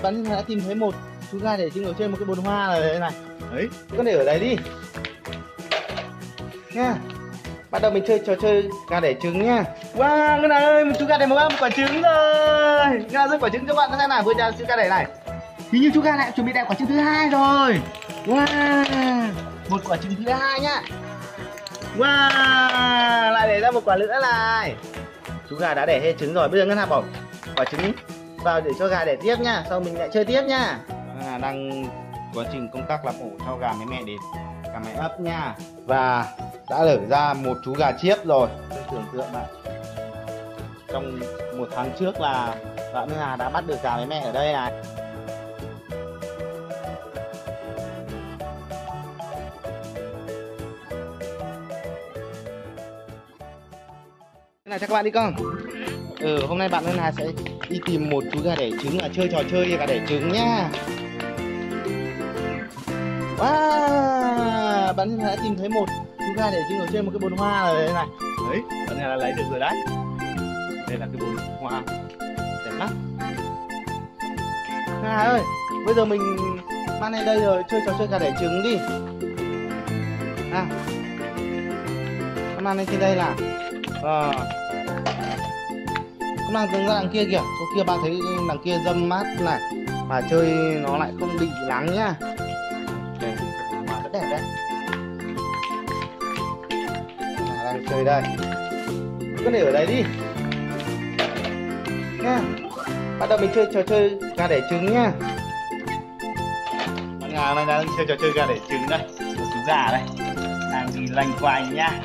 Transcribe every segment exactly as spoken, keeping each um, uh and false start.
bạn đã tìm thấy một chú gà đẻ trứng ở trên một cái bồn hoa ở đây này. Đấy, con để ở đấy đi nha. Bắt đầu mình chơi trò chơi gà đẻ trứng nha. Wow, Ngân Hà ơi, một chú gà đẻ một quả trứng rồi. Ngân Hà rơi quả trứng cho bạn xem nào, vừa ra chú gà đẻ này. Thì như chú gà lại chuẩn bị đẻ quả trứng thứ hai rồi. Wow, một quả trứng thứ hai nhá. Wow, lại đẻ ra một quả nữa này. Chú gà đã đẻ hết trứng rồi, bây giờ Ngân Hà bỏ quả trứng vào để cho gà đẻ tiếp nha, sau mình lại chơi tiếp nha. Ngân Hà đang quá trình công tác làm ổ cho gà mấy mẹ để gà mẹ ấp nha. Và đã lở ra một chú gà chiếc rồi. Tôi tưởng tượng lại trong một tháng trước là bạn Ngân Hà đã bắt được gà mấy mẹ ở đây này. Này cho các bạn đi con. Ừ, hôm nay bạn Ngân Hà sẽ đi tìm một chú gà đẻ trứng và chơi trò chơi gà đẻ trứng nhá. Wow, bạn Ngân Hà đã tìm thấy một chú gà đẻ trứng ở trên một cái bồn hoa ở đây này. Đấy, bạn Ngân Hà đã lấy được rồi đấy. Đây là cái bồn hoa đẹp lắm. Ngân Hà ơi, bây giờ mình mang lên đây rồi chơi trò chơi gà đẻ trứng đi. À, mang lên trên đây nào. Ờ. Mang từng ra đằng kia kìa, chỗ kia bạn thấy đằng kia râm mát này, mà chơi nó lại không bị nắng nhá. Đây, mà rất đẹp đấy. À, đang chơi đây, cứ để ở đấy đi nha. Bắt đầu mình chơi trò chơi gà đẻ trứng nhá. Bạn Ngà này đang chơi trò chơi gà đẻ trứng đây, một chú gà đây đang đi loanh quanh nhá.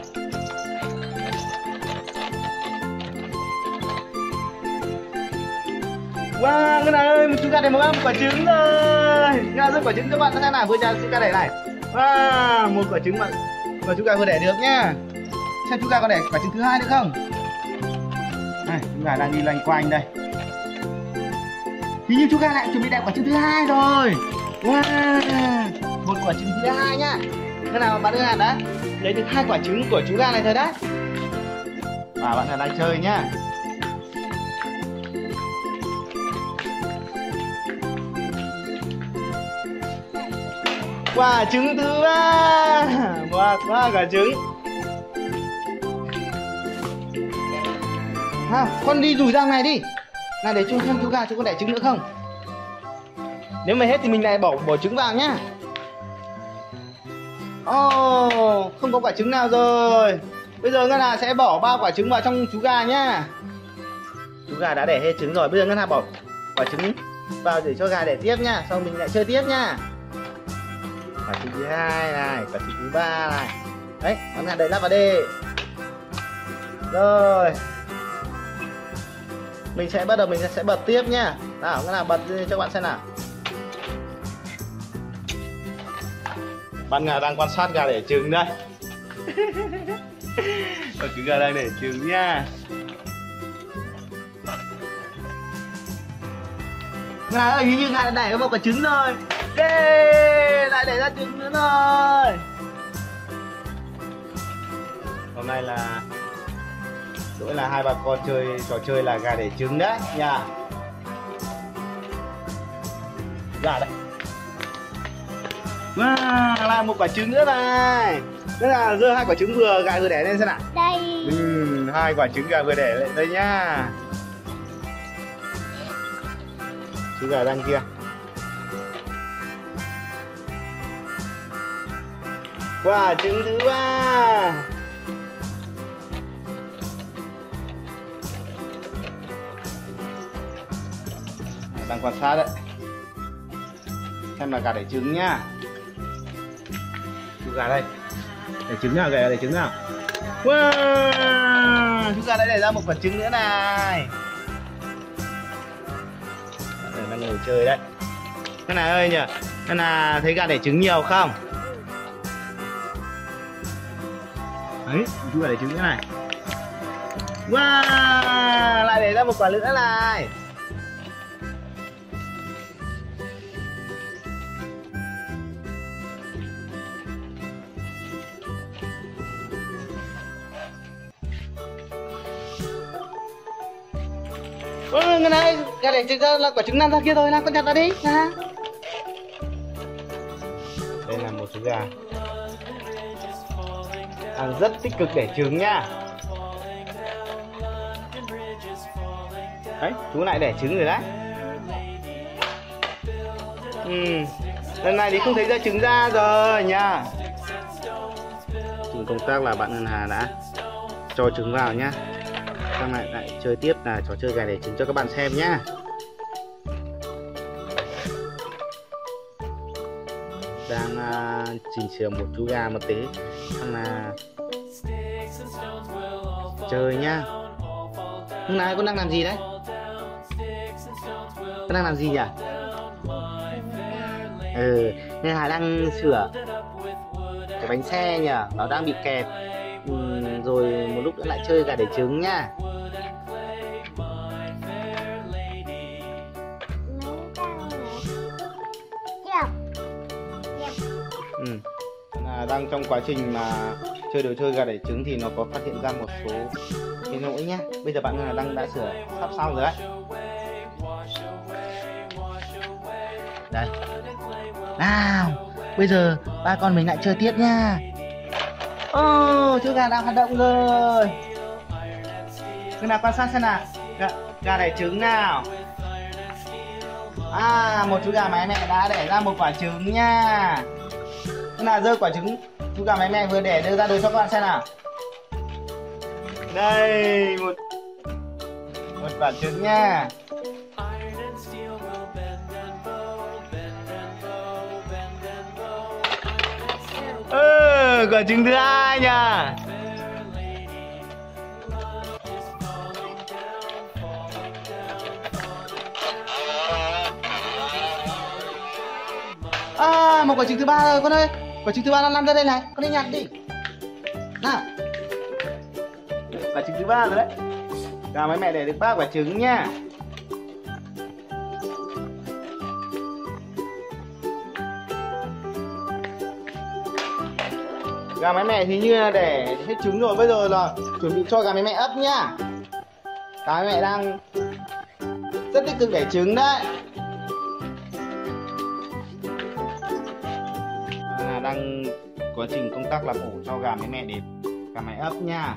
Wow, Ngân Hà ơi, một chú gà đẻ một quả trứng rồi. Ngân Hà rơi quả trứng cho bạn xem nào, vừa ra chú gà đẻ này. Wow, một quả trứng mà và chú gà vừa đẻ được nhá. Xem chú gà có đẻ quả trứng thứ hai nữa không? Này, chú gà đang đi loanh quanh đây. Thì như chú gà lại chuẩn bị đẻ quả trứng thứ hai rồi. Wow, một quả trứng thứ hai nhá. Ngân Hà bạn Ngân Hà đã lấy được hai quả trứng của chú gà này rồi đấy. Và bạn Ngân Hà đang chơi nhá. Quả trứng thứ ba. Wow, quá quả trứng. Ha, con đi rủi răng này đi. Này để chung xem chú gà chú có đẻ trứng nữa không. Nếu mà hết thì mình lại bỏ bỏ trứng vào nhá. Oh, không có quả trứng nào rồi. Bây giờ Ngân Hà sẽ bỏ ba quả trứng vào trong chú gà nhá. Chú gà đã đẻ hết trứng rồi, bây giờ Ngân Hà bỏ quả trứng vào để cho gà đẻ tiếp nhá, sau mình lại chơi tiếp nhá. Quả trứng thứ hai này, quả trứng thứ ba này. Đấy, Ngân Hà đẩy lắp vào đi. Rồi. Mình sẽ bắt đầu mình sẽ bật tiếp nhá. Nào, Ngân Hà bật cho các bạn xem nào. Bạn Ngà đang quan sát gà đẻ trứng đây. Còn chú gà đang đẻ trứng nha. Ngà ơi, hình như Ngà đã đẻ có một quả trứng rồi. Yeah, lại đẻ ra trứng nữa rồi. Hôm nay là Đỗi là hai bà con chơi trò chơi là gà đẻ trứng đấy nha. Gà đây. Wow, lại một quả trứng nữa này. Thế là rơi hai quả trứng vừa gà vừa đẻ lên xem nào. Đây. Ừ, hai quả trứng gà vừa đẻ lên đây nhá. Chú gà đang kia. Quả trứng thứ ba. Đang quan sát đấy. Xem là gà đẻ trứng nhá. Chú gà đây. Đẻ trứng nào, gà đẻ trứng nào. Wow, chú gà đã đẻ ra một quả trứng nữa này. Đây, đang ngồi chơi đấy. Ngân Hà ơi nhỉ, Ngân Hà thấy gà đẻ trứng nhiều không? Đấy, chú gà đẻ trứng nữa này. Wow, lại đẻ ra một quả nữa này. Ừ, người này gà đẻ trứng ra là quả trứng nằm ra kia rồi, nào con nhặt ra đi. Nào. Đây là một chú gà đang rất tích cực đẻ trứng nha. Đấy, chú lại đẻ trứng rồi đấy. Ừ, lần này thì không thấy ra trứng ra rồi nha. Chừng công tác là bạn Ngân Hà đã cho trứng vào nhá. Sang lại lại chơi tiếp là trò chơi gà đẻ trứng cho các bạn xem nhá. Đang uh, chỉnh sửa một chú gà một tí, xong là chơi nhá. Hôm nay con đang làm gì đấy? Con đang làm gì nhỉ? Ừ, Ngân Hà đang sửa cái bánh xe nhỉ, nó đang bị kẹp. Ừ, rồi một lúc nữa lại chơi gà đẻ trứng nhá. Ừ. À, đang trong quá trình mà chơi đồ chơi gà đẻ trứng thì nó có phát hiện ra một số cái lỗi nhá. Bây giờ bạn là đang đã sửa sắp xong rồi đấy. Đây. Nào, bây giờ ba con mình lại chơi tiếp nha. Ô, oh, chú gà đang hoạt động rồi. Cái nào quan sát xem nào. Gà, gà đẻ trứng nào. À, một chú gà mái mẹ đã đẻ ra một quả trứng nha. Cái nào rơi quả trứng chú gà mái mẹ vừa đẻ đưa ra đồ cho các bạn xem nào. Đây, một một quả trứng nha. Ừ, quả trứng thứ hai nha. À, một quả trứng thứ ba rồi con ơi. Quả trứng thứ ba nó lăn ra đây này, con đi nhặt đi. Nào. Quả trứng thứ ba rồi đấy. Gà mấy mẹ để được ba quả trứng nha. Gà mái mẹ thì như là để hết trứng rồi, bây giờ là chuẩn bị cho gà mái mẹ ấp nhá. Gà mái mẹ đang rất tích cực đẻ trứng đấy. À, đang quá trình công tác làm ổ cho gà mái mẹ để gà mái ấp nha.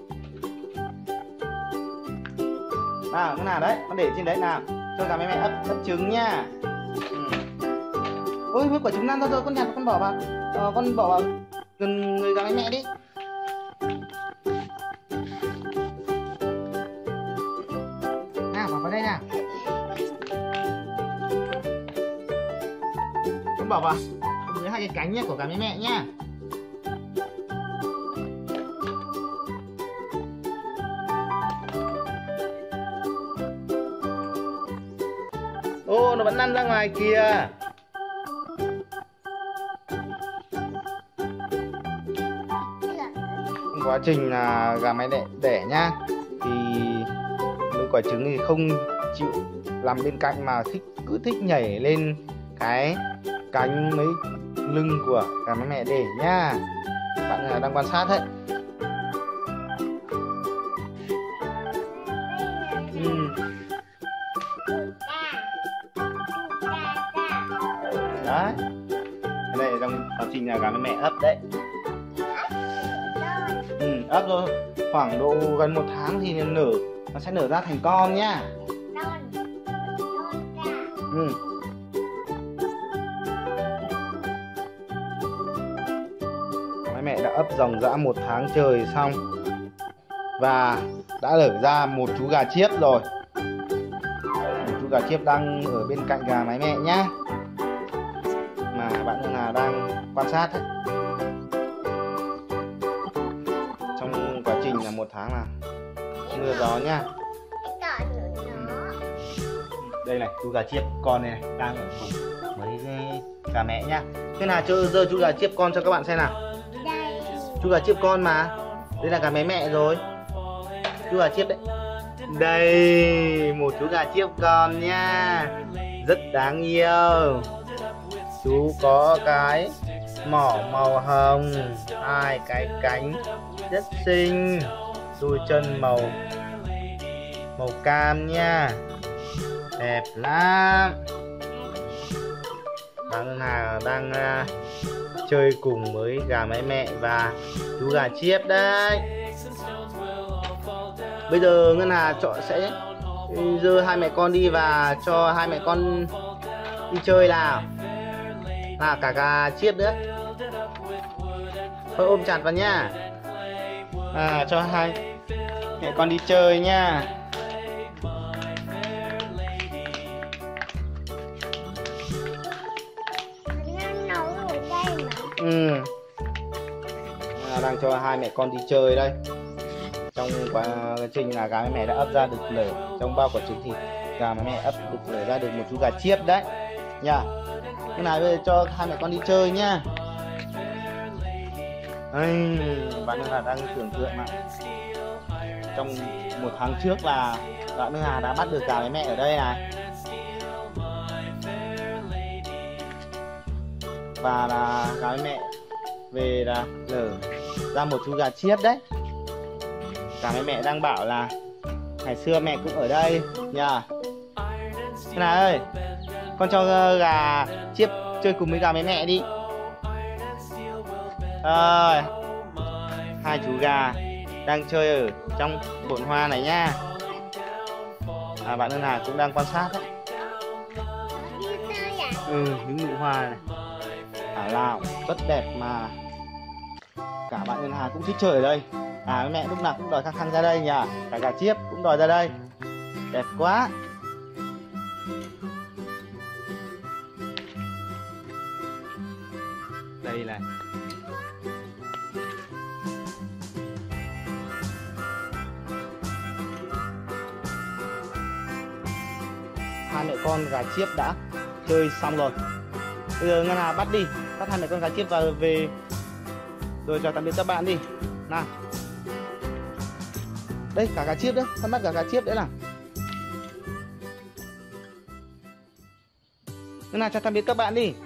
Nào, cái nào đấy, con để trên đấy nào, cho gà mái mẹ ấp ấp trứng nha. Ừ. Ôi, với quả trứng lăn ra rồi, con nhặt con bỏ vào, ờ, con bỏ vào gần người gà mái mẹ đi. Nào, bỏ vào đây nào. Con bỏ vào dưới hai cái cánh nhé của gà mái mẹ nhá. Ô, nó vẫn lăn ra ngoài kìa. Quá trình là gà mái đẻ đẻ nhá, thì mấy quả trứng thì không chịu làm bên cạnh mà thích cứ thích nhảy lên cái cánh mấy lưng của gà mái mẹ để nhá. Bạn đang quan sát đấy. Ừ. Đấy, cái này đang quá trình là gà mái mẹ ấp đấy. Ừ, ấp rồi khoảng độ gần một tháng thì nở, nó sẽ nở ra thành con nhá. Ừ. Mấy mẹ đã ấp ròng rã một tháng trời xong và đã nở ra một chú gà chiếc rồi. Một chú gà chiếc đang ở bên cạnh gà mái mẹ nhá, mà bạn Ngân Hà đang quan sát đấy. Trong quá trình là một tháng là mưa gió nha. Đây này, chú gà chiếc con này, này đang ở cùng với gà mẹ nhá. Thế nào cho giờ chú gà chiếc con cho các bạn xem nào. Đây. Chú gà chiếc con mà. Đây là gà mái mẹ rồi. Chú gà chiếc đấy. Đây, một chú gà chiếc con nha. Rất đáng yêu. Chú có cái mỏ màu hồng, hai cái cánh rất xinh, đôi chân màu màu cam nha, đẹp lắm. Bà Ngân Hà đang uh, chơi cùng với gà mái mẹ và chú gà chiếc đấy. Bây giờ Ngân Hà chọn sẽ đưa hai mẹ con đi và cho hai mẹ con đi chơi nào. Nào cả gà chiếc nữa. Thôi ôm chặt vào nha. À, cho hai mẹ con đi chơi nha. Ừ. À, đang cho hai mẹ con đi chơi đây. Trong quá trình là gà mẹ đã ấp ra được lở, trong bao quả trứng thì gà mẹ ấp được lở ra được một chú gà chiếc đấy nha. Cái này bây giờ cho hai mẹ con đi chơi nhá. Ây, bạn Hương Hà đang tưởng tượng lại trong một tháng trước là bạn Hương Hà đã bắt được gà với mẹ ở đây này, và là gà với mẹ về là lở ra một chú gà chiếc đấy. Gà với mẹ đang bảo là ngày xưa mẹ cũng ở đây nha. Thế này ơi, con cho gà chiếc chơi cùng với gà với mẹ đi. Rồi, hai chú gà đang chơi ở trong bồn hoa này nha. À, bạn Ngân Hà cũng đang quan sát đấy. Ừ, những nụ hoa này thảo nào rất đẹp mà cả bạn Ngân Hà cũng thích chơi ở đây. À, mẹ lúc nào cũng đòi khăng khăng ra đây nhỉ. Cả gà chiếc cũng đòi ra đây. Đẹp quá. Đây này. Hai mẹ con gà chiếc đã chơi xong rồi. Bây giờ Ngân Hà bắt đi, bắt hai mẹ con gà chiếc vào về rồi chào tạm biệt các bạn đi. Nào. Đây cả gà chiếc đấy, con bắt cả gà chiếc đấy nào. Ngân Hà chào tạm biệt các bạn đi.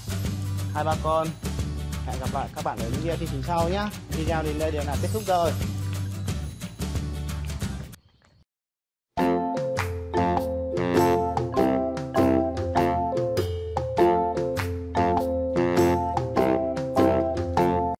Hai ba con hẹn gặp lại các bạn ở những video chương trình sau nhé. Video đến đây đều là kết thúc rồi.